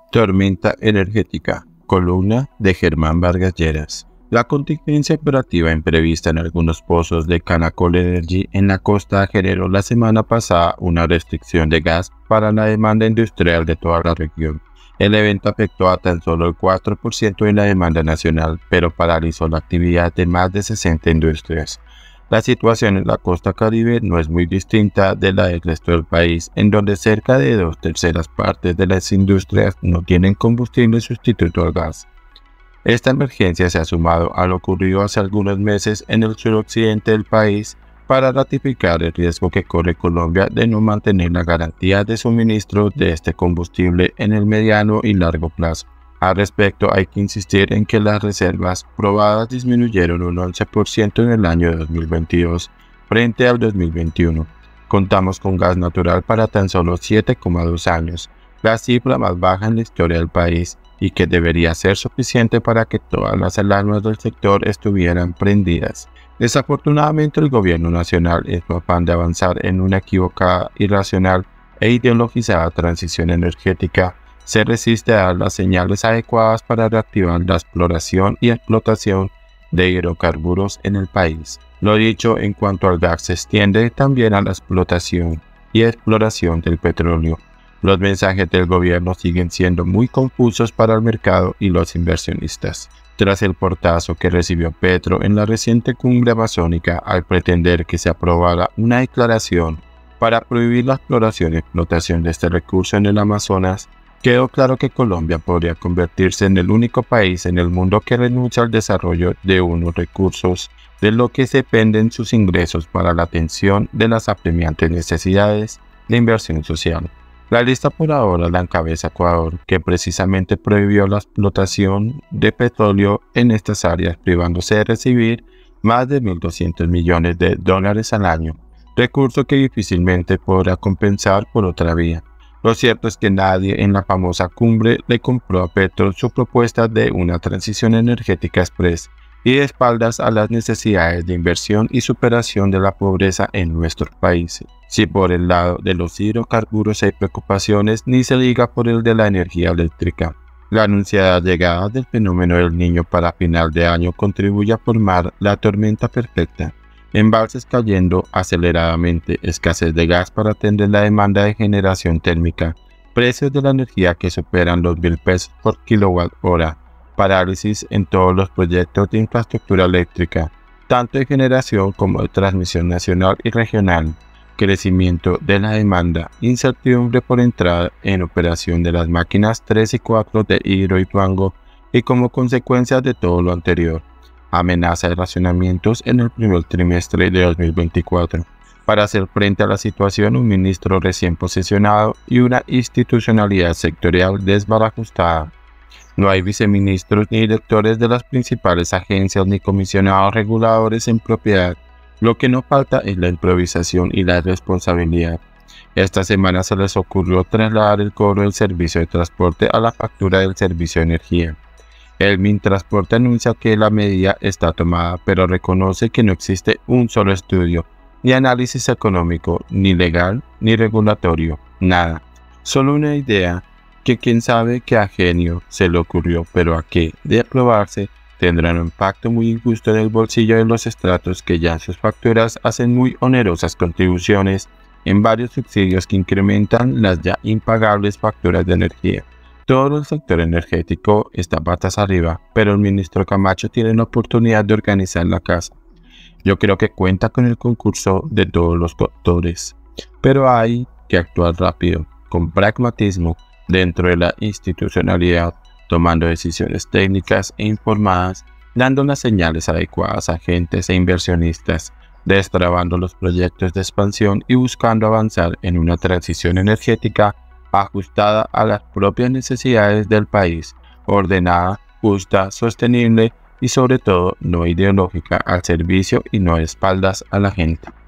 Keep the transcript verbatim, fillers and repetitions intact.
Tormenta energética, columna de Germán Vargas Lleras. La contingencia operativa imprevista en algunos pozos de Canacol Energy en la costa generó la semana pasada una restricción de gas para la demanda industrial de toda la región. El evento afectó a tan solo el cuatro por ciento de la demanda nacional, pero paralizó la actividad de más de sesenta industrias. La situación en la costa caribe no es muy distinta de la del resto del país, en donde cerca de dos terceras partes de las industrias no tienen combustible sustituto al gas. Esta emergencia se ha sumado a lo ocurrido hace algunos meses en el suroccidente del país para ratificar el riesgo que corre Colombia de no mantener la garantía de suministro de este combustible en el mediano y largo plazo. Al respecto, hay que insistir en que las reservas probadas disminuyeron un once por ciento en el año dos mil veintidós frente al dos mil veintiuno. Contamos con gas natural para tan solo siete coma dos años, la cifra más baja en la historia del país, y que debería ser suficiente para que todas las alarmas del sector estuvieran prendidas. Desafortunadamente, el gobierno nacional, en su afán de avanzar en una equivocada, irracional e ideologizada transición energética, se resiste a dar las señales adecuadas para reactivar la exploración y explotación de hidrocarburos en el país. Lo dicho en cuanto al gas se extiende también a la explotación y exploración del petróleo. Los mensajes del gobierno siguen siendo muy confusos para el mercado y los inversionistas. Tras el portazo que recibió Petro en la reciente cumbre amazónica al pretender que se aprobara una declaración para prohibir la exploración y explotación de este recurso en el Amazonas, quedó claro que Colombia podría convertirse en el único país en el mundo que renuncia al desarrollo de unos recursos de lo que dependen sus ingresos para la atención de las apremiantes necesidades de inversión social. La lista por ahora la encabeza Ecuador, que precisamente prohibió la explotación de petróleo en estas áreas, privándose de recibir más de mil doscientos millones de dólares al año, recurso que difícilmente podrá compensar por otra vía. Lo cierto es que nadie en la famosa cumbre le compró a Petro su propuesta de una transición energética express y de espaldas a las necesidades de inversión y superación de la pobreza en nuestro país. Si por el lado de los hidrocarburos hay preocupaciones, ni se diga por el de la energía eléctrica. La anunciada llegada del fenómeno del Niño para final de año contribuye a formar la tormenta perfecta. Embalses cayendo aceleradamente, escasez de gas para atender la demanda de generación térmica, precios de la energía que superan los mil pesos por kilowatt hora, parálisis en todos los proyectos de infraestructura eléctrica, tanto de generación como de transmisión nacional y regional, crecimiento de la demanda, incertidumbre por entrada en operación de las máquinas tres y cuatro de Hidro y Fango y como consecuencia de todo lo anterior, amenaza de racionamientos en el primer trimestre de dos mil veinticuatro. Para hacer frente a la situación, un ministro recién posesionado y una institucionalidad sectorial desbarajustada. No hay viceministros ni directores de las principales agencias ni comisionados reguladores en propiedad. Lo que no falta es la improvisación y la responsabilidad. Esta semana se les ocurrió trasladar el cobro del servicio de transporte a la factura del servicio de energía. El Mintransporte anuncia que la medida está tomada, pero reconoce que no existe un solo estudio, ni análisis económico, ni legal, ni regulatorio, nada. Solo una idea que quién sabe qué a genio se le ocurrió, pero a qué, de aprobarse, tendrá un impacto muy injusto en el bolsillo de los estratos que ya en sus facturas hacen muy onerosas contribuciones en varios subsidios que incrementan las ya impagables facturas de energía. Todo el sector energético está patas arriba, pero el ministro Camacho tiene la oportunidad de organizar la casa. Yo creo que cuenta con el concurso de todos los actores, pero hay que actuar rápido, con pragmatismo, dentro de la institucionalidad, tomando decisiones técnicas e informadas, dando las señales adecuadas a agentes e inversionistas, destrabando los proyectos de expansión y buscando avanzar en una transición energética ajustada a las propias necesidades del país, ordenada, justa, sostenible y sobre todo no ideológica, al servicio y no de espaldas a la gente.